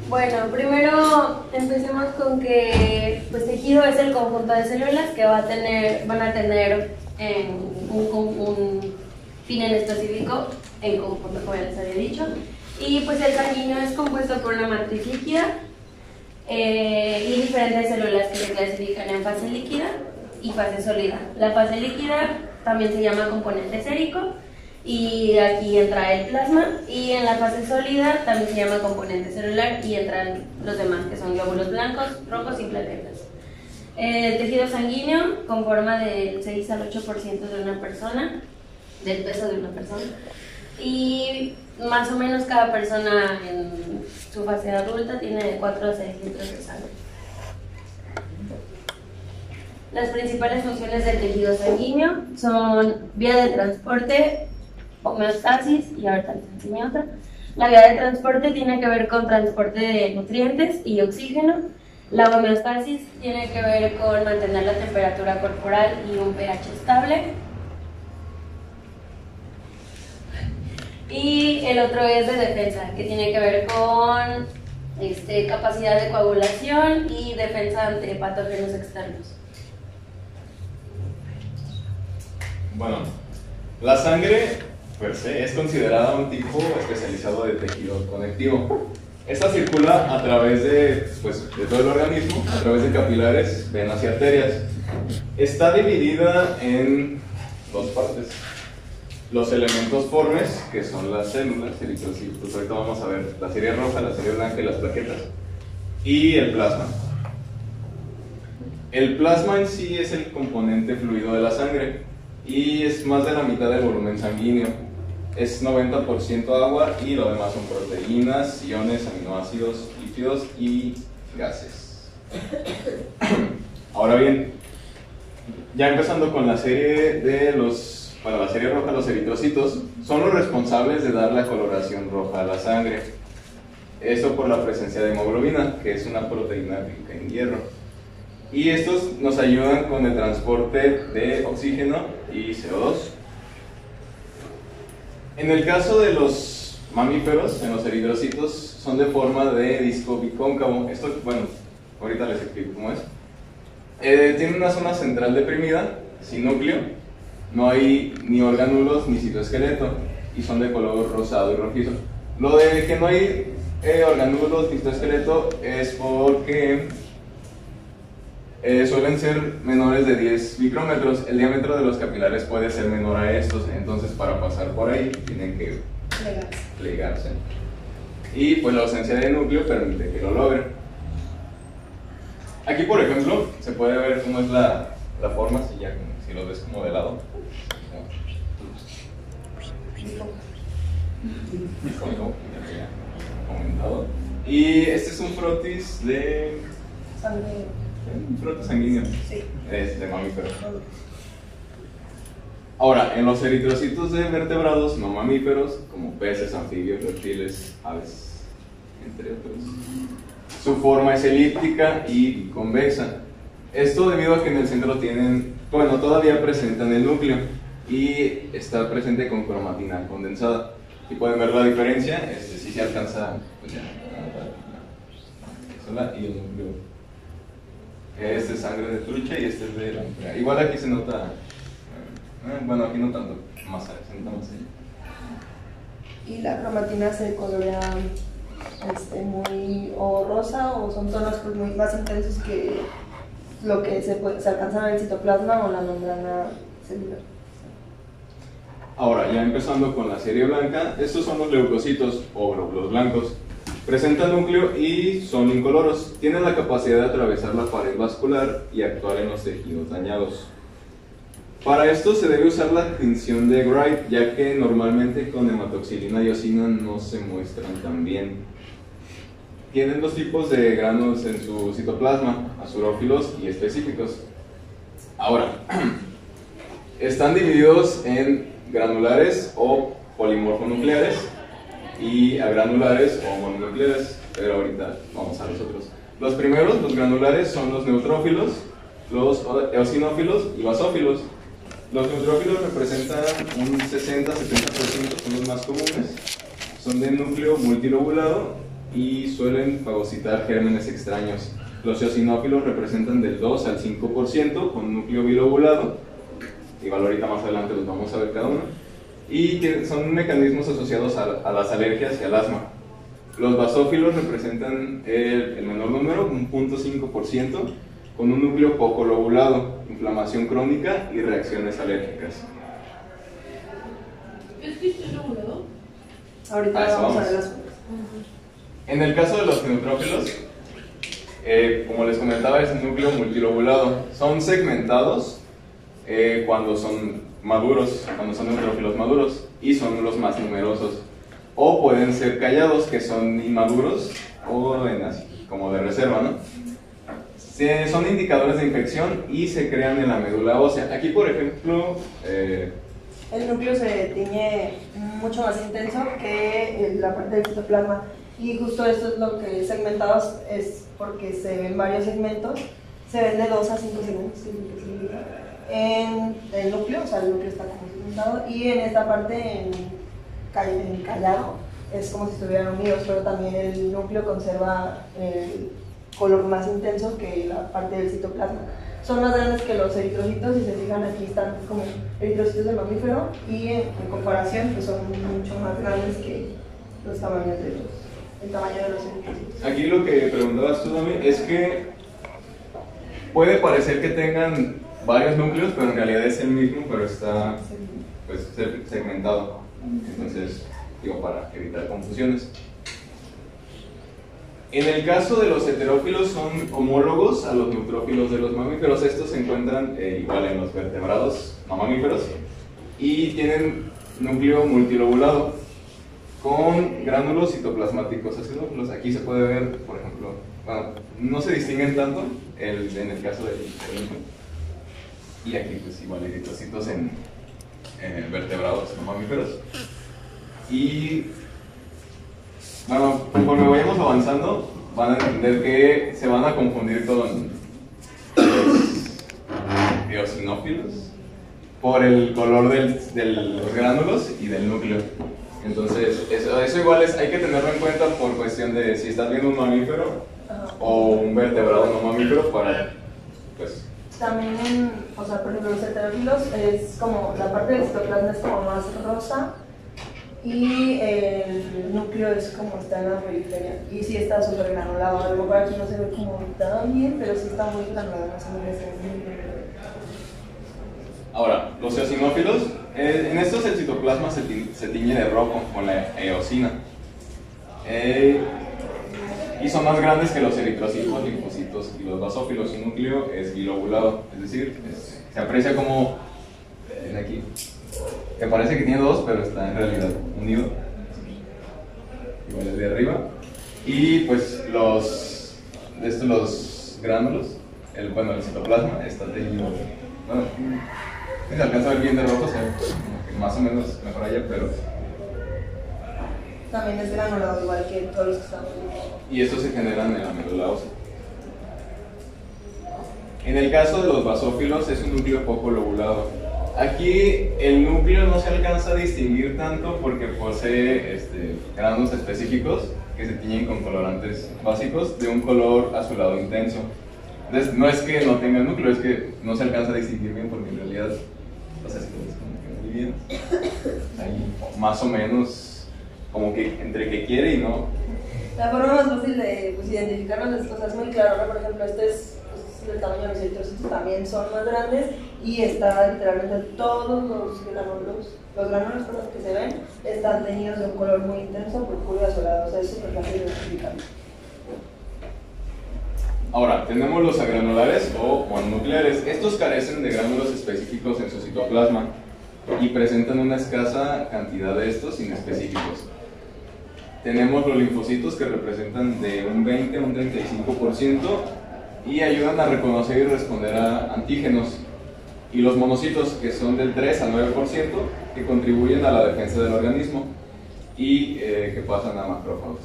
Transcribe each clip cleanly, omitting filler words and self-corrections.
Bueno, primero empecemos con que pues tejido es el conjunto de células que van a tener un fin en específico en conjunto, como ya les había dicho. Y pues el sanguíneo es compuesto por una matriz líquida y diferentes células que se clasifican en fase líquida y fase sólida. La fase líquida también se llama componente sérico y aquí entra el plasma, y en la fase sólida también se llama componente celular y entran los demás que son glóbulos blancos, rojos y plaquetas. El tejido sanguíneo conforma del 6 al 8% de una persona, del peso de una persona, y más o menos cada persona en su fase adulta tiene de 4 a 6 litros de sangre. Las principales funciones del tejido sanguíneo son vía de transporte, homeostasis, y ahorita les enseño otra. La vía de transporte tiene que ver con transporte de nutrientes y oxígeno. La homeostasis tiene que ver con mantener la temperatura corporal y un pH estable. Y el otro es de defensa, que tiene que ver con capacidad de coagulación y defensa ante patógenos externos. Bueno, la sangre per se es considerada un tipo especializado de tejido conectivo. Esta circula a través de todo el organismo, a través de capilares, venas y arterias. Está dividida en dos partes. Los elementos formes, que son las células, eritrocitos, ahorita vamos a ver la serie roja, la serie blanca y las plaquetas, y el plasma. El plasma en sí es el componente fluido de la sangre y es más de la mitad del volumen sanguíneo. Es 90% agua y lo demás son proteínas, iones, aminoácidos, lípidos y gases. Ahora bien, ya empezando con la serie la serie roja, los eritrocitos son los responsables de dar la coloración roja a la sangre. Esto por la presencia de hemoglobina, que es una proteína rica en hierro. Y estos nos ayudan con el transporte de oxígeno y CO2. En el caso de los mamíferos, en los eritrocitos, son de forma de disco bicóncavo. Esto, bueno, ahorita les explico cómo es. Tiene una zona central deprimida, sin núcleo. No hay ni orgánulos ni citoesqueleto y son de color rosado y rojizo. Lo de que no hay orgánulos ni citoesqueleto es porque suelen ser menores de 10 micrómetros. El diámetro de los capilares puede ser menor a estos, entonces para pasar por ahí tienen que plegarse. Y pues la ausencia de núcleo permite que lo logren. Aquí, por ejemplo, se puede ver cómo es la forma, si lo ves como de lado. Como ya había comentado. Y este es un frotis de Sangre. un frotis sanguíneo. Sí. Es de mamífero. Ahora, en los eritrocitos de vertebrados no mamíferos, como peces, anfibios, reptiles, aves, entre otros, su forma es elíptica y convexa. Esto debido a que en el centro todavía presentan el núcleo y está presente con cromatina condensada. Y pueden ver la diferencia, si se alcanza, pues ya, y el núcleo. Este es sangre de trucha y este es de la mujer. Igual aquí se nota, bueno, aquí no tanto, se nota más allá. ¿Y la cromatina se colorea muy rosa o son tonos pues, muy más intensos que lo que se alcanza en el citoplasma o la membrana celular? Ahora, ya empezando con la serie blanca, estos son los leucocitos o glóbulos blancos. Presentan núcleo y son incoloros. Tienen la capacidad de atravesar la pared vascular y actuar en los tejidos dañados. Para esto se debe usar la tinción de Wright, ya que normalmente con hematoxilina y eosina no se muestran tan bien. Tienen dos tipos de granos en su citoplasma, azurófilos y específicos. Ahora, están divididos en granulares o polimorfonucleares y agranulares o mononucleares, pero ahorita vamos a los otros. Los primeros, los granulares, son los neutrófilos, los eosinófilos y basófilos. Los neutrófilos representan un 60-70%, son los más comunes, son de núcleo multilobulado y suelen fagocitar gérmenes extraños. Los eosinófilos representan del 2 al 5% con un núcleo bilobulado, igual ahorita más adelante los vamos a ver cada uno, y que son mecanismos asociados a las alergias y al asma. Los basófilos representan el menor número, un 0.5%, con un núcleo poco lobulado, inflamación crónica y reacciones alérgicas. ¿Es que estoy lobulado? Ahorita vamos a ver las fotos. En el caso de los neutrófilos, como les comentaba, es un núcleo multilobulado. Son segmentados cuando son maduros, cuando son neutrófilos maduros, y son los más numerosos. O pueden ser callados, que son inmaduros, o así, como de reserva, ¿no? Son indicadores de infección y se crean en la médula ósea. Aquí, por ejemplo, el núcleo se tiñe mucho más intenso que la parte del citoplasma. Y justo esto es lo que segmentados es porque se ven varios segmentos, se ven de 2 a 5 segmentos en el núcleo, o sea, el núcleo está como segmentado, y en esta parte, en callado, es como si estuvieran unidos, pero también el núcleo conserva el color más intenso que la parte del citoplasma. Son más grandes que los eritrocitos, si se fijan aquí están como eritrocitos de mamífero, y en comparación pues son mucho más grandes que los tamaños de el tamaño de los eritrocitos. Aquí lo que preguntabas tú también es que puede parecer que tengan varios núcleos, pero en realidad es el mismo, pero está pues segmentado. Entonces, digo, para evitar confusiones. En el caso de los heterófilos son homólogos a los neutrófilos de los mamíferos. Estos se encuentran igual en los vertebrados no mamíferos y tienen núcleo multilobulado con gránulos citoplasmáticos acidófilos. Aquí se puede ver, por ejemplo, bueno, no se distinguen tanto en el caso del mismo. Y aquí pues igual eritrocitos en vertebrados no mamíferos. Y bueno, conforme vayamos avanzando, van a entender que se van a confundir con los eosinófilos por el color de los gránulos y del núcleo. Entonces, eso igual hay que tenerlo en cuenta por cuestión de si estás viendo un mamífero o un vertebrado no mamífero para, pues... También, o sea, por ejemplo, los heterófilos es como, la parte del citoplasma es como más rosa, y el núcleo es como está en la periferia, y sí está súper granulado. A lo mejor aquí no se ve como tan bien, pero sí está muy granulado, no se me ve. Ahora, los eosinófilos, en estos el citoplasma se tiñe de rojo con la eosina, y son más grandes que los eritrocitos, linfocitos y los basófilos. Su núcleo es bilobulado, es decir, se aprecia como aquí, que parece que tiene dos, pero está en realidad unido, igual el de arriba. Y pues los gránulos, el citoplasma está teñido, bueno, se alcanza a ver bien de rojo, o sea, más o menos mejor allá, pero también es granulado igual que todos los que están. Y estos se generan en la médula ósea. En el caso de los basófilos es un núcleo poco lobulado. Aquí el núcleo no se alcanza a distinguir tanto porque posee granos específicos que se tiñen con colorantes básicos de un color azulado intenso. Entonces, no es que no tenga núcleo, es que no se alcanza a distinguir bien porque en realidad, o sea, como que muy bien. Ahí más o menos como que entre que quiere y no. La forma más fácil de identificarlos es cosas muy claras. Por ejemplo, este es el tamaño de los eritrocitos, también son más grandes, y está literalmente todos los gránulos que se ven están teñidos de un color muy intenso, purpúreo azulado. O sea, es súper fácil de identificar. Ahora, tenemos los agranulares o mononucleares. Estos carecen de gránulos específicos en su citoplasma y presentan una escasa cantidad de estos inespecíficos. Tenemos los linfocitos, que representan de un 20 a un 35% y ayudan a reconocer y responder a antígenos. Y los monocitos, que son del 3 al 9%, que contribuyen a la defensa del organismo y que pasan a macrófagos.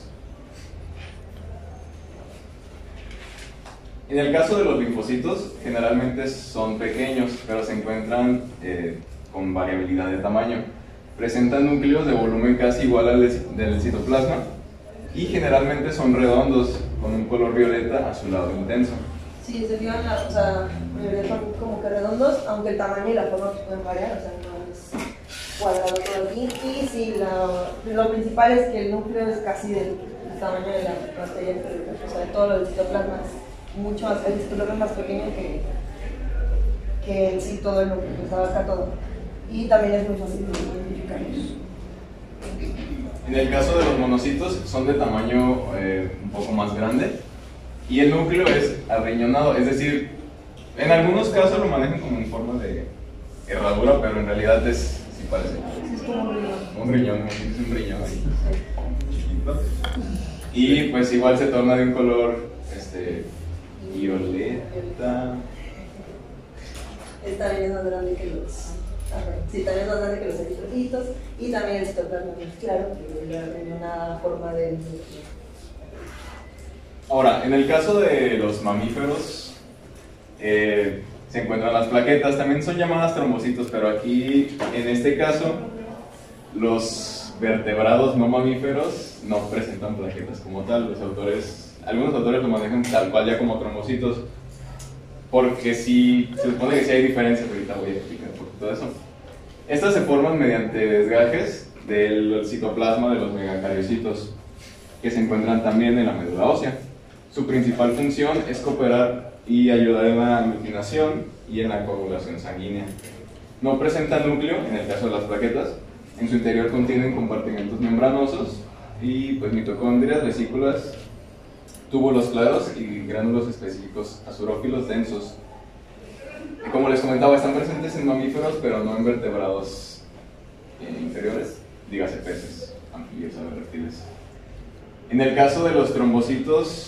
En el caso de los linfocitos, generalmente son pequeños, pero se encuentran con variabilidad de tamaño. Presentan núcleos de volumen casi igual al del citoplasma y generalmente son redondos con un color violeta azulado intenso. Sí, se fijan, o sea, la mayoría son como que redondos, aunque el tamaño y la forma pueden variar, o sea, no es cuadrado todo aquí. Y sí, lo principal es que el núcleo es casi del tamaño de la materia celular, o sea, de todo lo del citoplasma es mucho más, el citoplasma es más pequeño que en sí todo el núcleo, que abarca todo. Y también es muy fácil de identificarlos. En el caso de los monocitos son de tamaño un poco más grande y el núcleo es arriñonado, es decir, en algunos casos lo manejan como en forma de herradura, pero en realidad sí parece Sí, es como un riñón. un riñón, como si fuese un riñón ahí, chiquito. Y pues igual se torna de un color violeta. Esta también es más grande que los. Sí, también es más grande que los eritrocitos. Y también el citoplasma más claro, que en una forma de núcleo. Ahora, en el caso de los mamíferos, se encuentran las plaquetas, también son llamadas trombocitos, pero aquí, en este caso, los vertebrados no mamíferos no presentan plaquetas como tal. Algunos autores lo manejan tal cual ya como trombocitos, porque sí, se supone que sí hay diferencias, ahorita voy a explicar un poquito de eso. Estas se forman mediante desgajes del citoplasma de los megacariocitos, que se encuentran también en la médula ósea. Su principal función es cooperar y ayudar en la aglutinación y en la coagulación sanguínea. No presentan núcleo en el caso de las plaquetas. En su interior contienen compartimentos membranosos y pues mitocondrias, vesículas, túbulos claros y gránulos específicos azurófilos densos. Y como les comentaba, están presentes en mamíferos, pero no en vertebrados inferiores, dígase peces, anfibios o reptiles. En el caso de los trombocitos,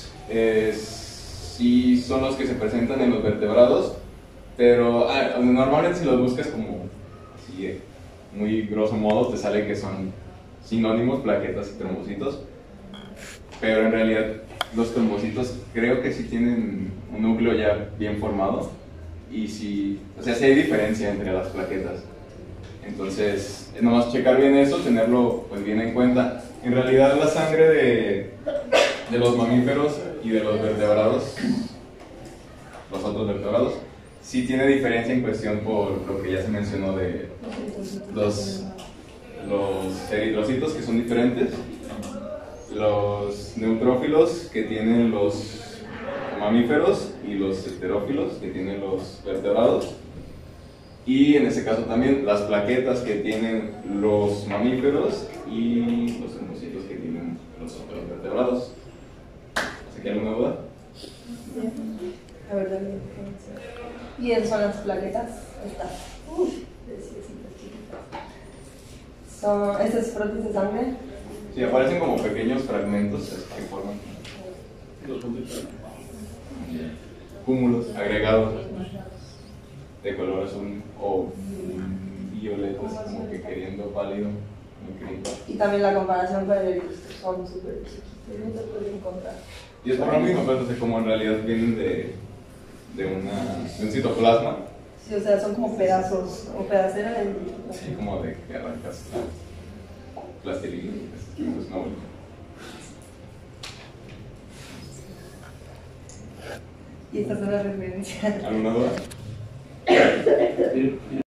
sí son los que se presentan en los vertebrados, pero normalmente si los buscas como así, muy grosso modo, te sale que son sinónimos, plaquetas y trombocitos, pero en realidad los trombocitos creo que sí tienen un núcleo ya bien formado y sí, o sea, sí hay diferencia entre las plaquetas. Entonces, es nomás checar bien eso, tenerlo pues bien en cuenta. En realidad la sangre de los mamíferos y de los vertebrados, los otros vertebrados, sí tiene diferencia en cuestión por lo que ya se mencionó de los eritrocitos, que son diferentes, los neutrófilos que tienen los mamíferos y los heterófilos que tienen los vertebrados, y en ese caso también las plaquetas que tienen los mamíferos y los trombocitos que tienen los otros vertebrados. ¿Hay alguna duda? A ver, dame. Y esas son las plaquetas. Estas. Estas brotes de sangre. Sí, aparecen como pequeños fragmentos que forman cúmulos agregados de color azul o violeta, así como que queriendo pálido. Y también la comparación con el eritrocito son súper chiquitos, no se puede encontrar. Y es por lo mismo, pero como en realidad vienen de un citoplasma. Sí, o sea, son como pedazos o pedaceras de. Sí, como de que arrancas plastilina, pues no. Y estas son las referencias. ¿Alguna duda?